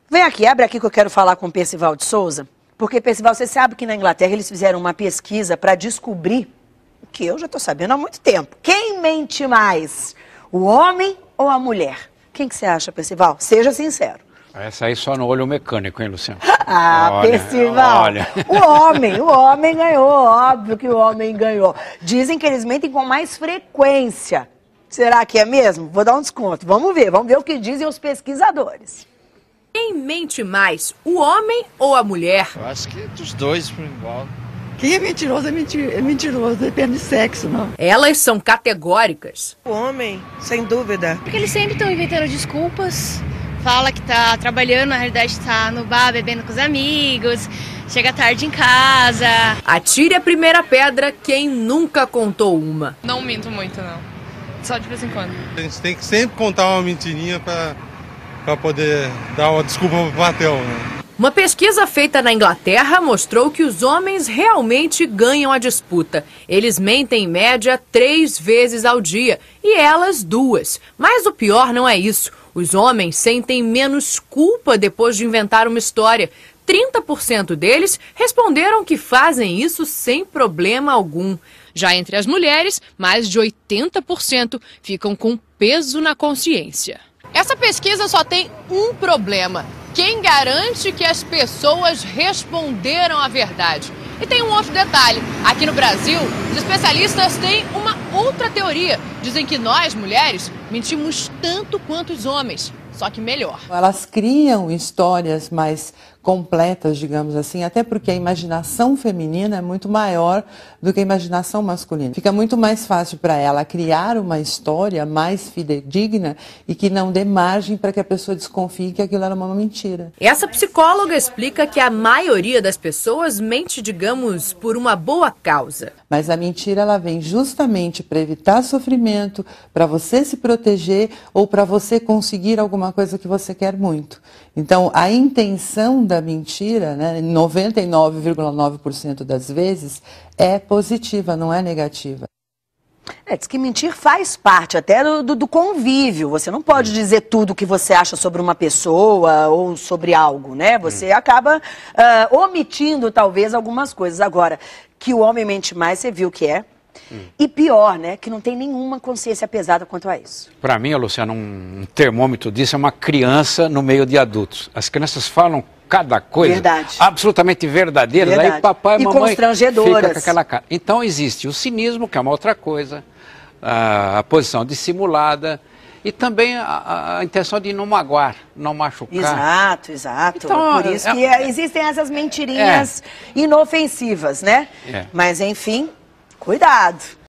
Vem aqui, abre aqui que eu quero falar com o Percival de Souza. Porque, Percival, você sabe que na Inglaterra eles fizeram uma pesquisa para descobrir o que eu já estou sabendo há muito tempo. Quem mente mais, o homem ou a mulher? Quem que você acha, Percival? Seja sincero. Essa aí só no olho mecânico, hein, Luciano? Olha, Percival, olha. O homem ganhou, óbvio que o homem ganhou. Dizem que eles mentem com mais frequência. Será que é mesmo? Vou dar um desconto. Vamos ver o que dizem os pesquisadores. Quem mente mais, o homem ou a mulher? Eu acho que dos dois por igual. Quem é mentiroso é mentiroso, depende de sexo, não. Elas são categóricas. O homem, sem dúvida. Porque eles sempre estão inventando desculpas. Fala que tá trabalhando, na realidade tá no bar, bebendo com os amigos, chega tarde em casa. Atire a primeira pedra quem nunca contou uma. Não minto muito, não. Só de vez em quando. A gente tem que sempre contar uma mentirinha para poder dar uma desculpa pro patrão, né? Uma pesquisa feita na Inglaterra mostrou que os homens realmente ganham a disputa. Eles mentem em média 3 vezes ao dia e elas 2. Mas o pior não é isso. Os homens sentem menos culpa depois de inventar uma história. 30% deles responderam que fazem isso sem problema algum. Já entre as mulheres, mais de 80% ficam com peso na consciência. Essa pesquisa só tem um problema. Quem garante que as pessoas responderam a verdade? E tem um outro detalhe. Aqui no Brasil, os especialistas têm uma outra teoria. Dizem que nós, mulheres, mentimos tanto quanto os homens, só que melhor. Elas criam histórias mais completas, digamos assim, até porque a imaginação feminina é muito maior do que a imaginação masculina. Fica muito mais fácil para ela criar uma história mais fidedigna e que não dê margem para que a pessoa desconfie que aquilo era uma mentira. Essa psicóloga explica que a maioria das pessoas mente, digamos, por uma boa causa. Mas a mentira, ela vem justamente para evitar sofrimento, para você se proteger ou para você conseguir alguma coisa que você quer muito. Então, a intenção da mentira, né, 99,9% das vezes, é positiva, não é negativa. Diz que mentir faz parte até do convívio. Você não pode dizer tudo o que você acha sobre uma pessoa ou sobre algo, né? Você acaba omitindo, talvez, algumas coisas. Agora, que o homem mente mais, você viu que é. E pior, né? Que não tem nenhuma consciência pesada quanto a isso. Para mim, Luciano, um termômetro disso é uma criança no meio de adultos. As crianças falam cada coisa absolutamente verdadeiras. Aí papai e mamãe fica com aquela cara. Então existe o cinismo, que é uma outra coisa, a posição dissimulada e também a intenção de não magoar, não machucar. Exato. Então, por isso que existem essas mentirinhas inofensivas, né? Mas enfim, cuidado.